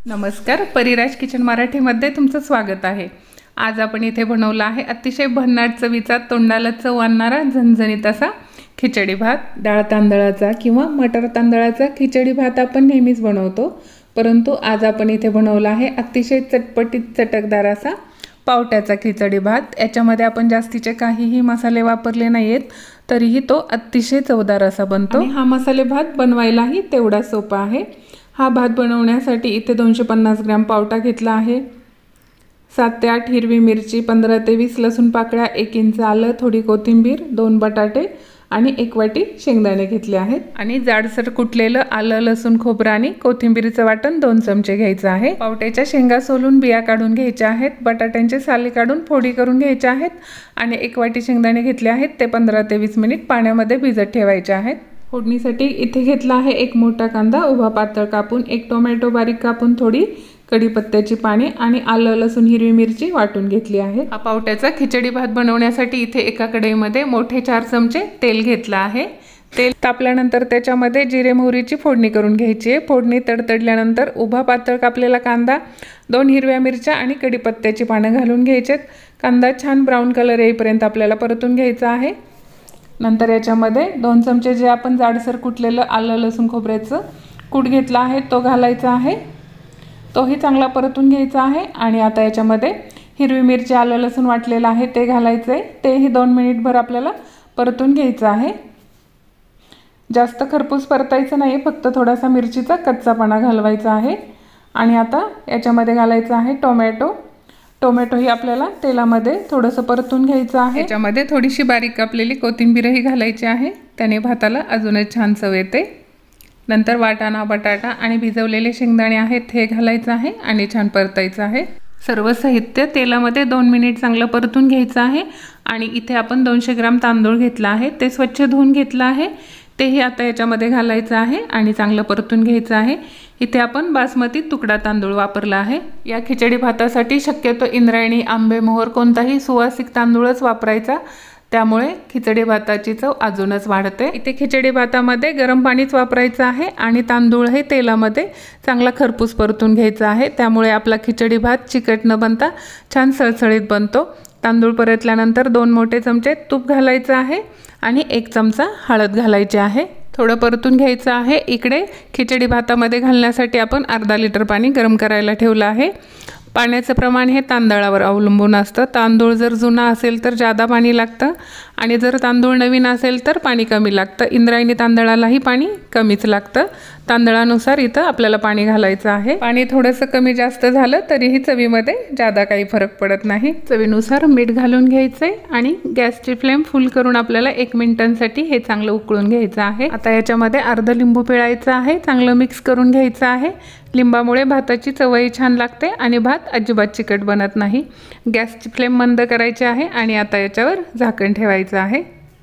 नमस्कार, परिराज किचन मराठीमध्ये तुमचं स्वागत आहे। आज आपण इथे बनवला आहे अतिशय भन्नाट चवीचा, तोंडाला चव आणणारा झणझणीत असा खिचडी भात। डाळ तांदळाचा किंवा मटर तांदळाचा खिचडी भात आपण नेहमीच बनवतो, परंतु आज आपण इथे बनवला आहे अतिशय चटपटीत चटकदार असा पावट्याचा खिचडी भात। याच्यामध्ये आपण जास्तीचे काहीही मसाले वापरले नाहीत, तरीही तो अतिशय चवदार असा बनतो। हा मसाले भात बनवायलाही तेवढा सोपा आहे। हा भात बनवण्यासाठी इथे 250 ग्रॅम पावटा घेतला आहे, 7 ते 8 हिरवी मिरची, 15 ते 20 लसूण पाकळ्या, 1 इंच आलं, थोडी कोथिंबीर, 2 बटाटे आणि 1 वाटी शेंगदाणे घेतले आहेत। आणि जाडसर कुटलेलं आलं, लसूण, खोबरं आणि कोथिंबीरीचं वाटण 2 चमचे घ्यायचं आहे। पावट्याच्या शेंगा सोलून बिया काढून घ्यायच्या आहेत, बटाट्यांचे साली काढून फोडी करून घ्यायच्या आहेत आणि 1 वाटी शेंगदाणे घेतले आहेत, ते 15 ते 20 मिनिट पाण्यामध्ये भिजत ठेवायचे आहेत। फोडणीसाठी इथे घेतला आहे 1 मोठा कांदा उभा पातळ कापून, 1 टोमॅटो बारीक कापून, थोडी कढीपत्त्याची पाने आणि आलं, लसूण, हिरवी मिरची वाटून घेतली आहे। हा पावट्याचा खिचडी भात बनवण्यासाठी इथे एका कढईमध्ये मोठे 4 चमचे तेल घेतला आहे। तेल तापल्यानंतर त्याच्यामध्ये जिरे मोहरीची फोडणी करून घ्यायची आहे। फोडणी तडतडल्यानंतर उभा पातळ कापलेला कांदा, 2 हिरव्या मिरच्या आणि कढीपत्त्याची पाने घालून घ्यायचेत। कांदा छान ब्राऊन कलर येईपर्यंत आपल्याला परतून घ्यायचा आहे। नंतर याच्यामध्ये 2 चमचे जे आपण जाडसर कुटलेलं आलं, लसूण, खोबऱ्याचं कूट घेतला आहे तो घालायचा आहे, तोही चांगला परतून घ्यायचा आहे। आणि आता याच्यामध्ये हिरवी मिरची, आलं, लसूण वाटलेलं आहे ते घालायचं आहे, तेही 2 मिनिटभर आपल्याला परतून घ्यायचं आहे। जास्त खरपूस परतायचं नाही, फक्त थोडासा मिरचीचा कच्चापणा घालवायचा आहे। आणि आता याच्यामध्ये घालायचं आहे टोमॅटो ही आपल्याला तेलामध्ये थोडंसं परतून घ्यायचं आहे। याच्यामध्ये थोडीशी बारीक कापलेली कोथिंबीरही घालायची आहे, त्याने भाताला अजूनच छान चव येते। नंतर वाटाणा, बटाटा आणि भिजवलेले शेंगदाणे आहेत हे घालायचं आहे आणि छान परतायचं आहे। सर्व साहित्य तेलामध्ये 2 मिनिट चांगलं परतून घ्यायचं आहे। आणि इथे आपण 200 ग्रॅम तांदूळ घेतला आहे, ते स्वच्छ धुवून घेतलं आहे, तेही आता याच्यामध्ये घालायचं आहे आणि चांगलं परतून घ्यायचं आहे। इथे आपण बासमती तुकडा तांदूळ वापरला आहे। या खिचडी भातासाठी शक्यतो इंद्रायणी, आंबेमोहर कोणताही सुवासिक तांदूळच वापरायचा, त्यामुळे खिचडी भाताची चव अजूनच वाढते। इथे खिचडी भातामध्ये गरम पाणीच वापरायचं आहे आणि तांदूळ हे तेलामध्ये चांगला खरपूस परतून घ्यायचा आहे, त्यामुळे आपला खिचडी भात चिकट न बनता छान सळसळीत बनतो। तांदूळ परतल्यानंतर 2 मोठे चमचे तूप घालायचं आहे आणि 1 चमचा हळद घालायची आहे, थोडं परतून घ्यायचं आहे। इकडे खिचडी भातामध्ये घालण्यासाठी आपण अर्धा लिटर पाणी गरम करायला ठेवलं आहे। पाण्याचं प्रमाण हे तांदळावर अवलंबून असतं, तांदूळ जर जुना असेल तर जादा पाणी लागतं आणि जर तांदूळ नवीन असेल तर पाणी कमी लागतं। इंद्रायणी तांदळालाही पाणी कमीच लागतं, तांदळानुसार इथं आपल्याला पाणी घालायचं आहे। पाणी थोडंसं कमी जास्त झालं तरीही चवीमध्ये जादा काही फरक पडत नाही। चवीनुसार मीठ घालून घ्यायचंय आणि गॅसची फ्लेम फुल करून आपल्याला 1 मिनिटांसाठी हे चांगलं उकळून घ्यायचं आहे। आता याच्यामध्ये अर्ध लिंबू पिळायचं आहे, चांगलं मिक्स करून घ्यायचं आहे। लिंबामुळे भाताची चवही छान लागते आणि भात अजिबात चिकट बनत नाही। गॅसची फ्लेम मंद करायची आहे आणि आता याच्यावर झाकण ठेवायचं आहे।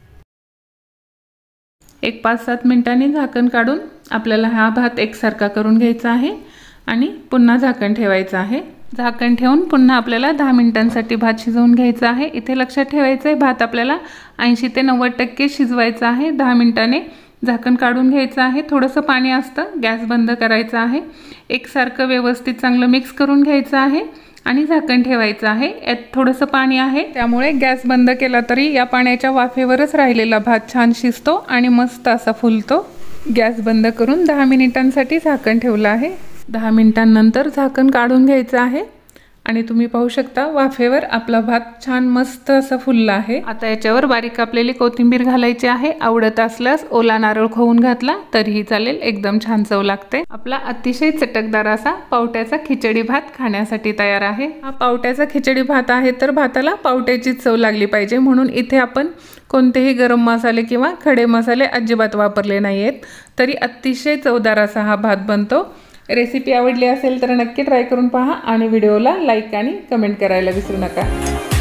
5-7 मिनिटांनी झाकण काढून आपल्याला हा भात एकसारखा करून घ्यायचा आहे आणि पुन्हा झाकण ठेवायचं आहे। झाकण ठेवून पुन्हा आपल्याला 10 मिनिटांसाठी भात शिजवून घ्यायचा आहे। इथे लक्षात ठेवायचं आहे, भात आपल्याला 80 ते 90% शिजवायचा आहे। 10 मिनिटांनी झाकण काढून घ्यायचं आहे, थोडंसं पाणी असतं, गॅस बंद करायचा आहे, एकसारखं व्यवस्थित चांगलं मिक्स करून घ्यायचं आहे आणि झाकण ठेवायचं आहे। यात थोडंसं पाणी आहे, त्यामुळे गॅस बंद केला तरी या पाण्याच्या वाफेवरच राहिलेला भात छान शिजतो आणि मस्त असा फुलतो। गॅस बंद करून 10 मिनिटांसाठी झाकण ठेवलं आहे। 10 मिनिटांनंतर झाकण काढून घ्यायचं आहे आणि तुम्ही पाहू शकता वाफेवर आपला भात छान मस्त असा फुलला आहे। आता याच्यावर बारीक कापलेली कोथिंबीर घालायची आहे, आवडत असल्यास ओला नारळ खोवून घातला तरीही चालेल, एकदम छान चव लागते। आपला अतिशय चटकदार असा पावट्याचा खिचडी भात खाण्यासाठी तयार आहे। हा पावट्याचा खिचडी भात आहे तर भाताला पावट्याची चव लागली पाहिजे, म्हणून इथे आपण कोणतेही गरम मसाले किंवा खडे मसाले अजिबात वापरले नाहीयेत, तरी अतिशय चवदार असा हा भात बनतो। रेसिपी आवडली असेल तर नक्की ट्राय करून पहा आणि व्हिडिओला लाईक आणि कमेंट करायला विसरू नका।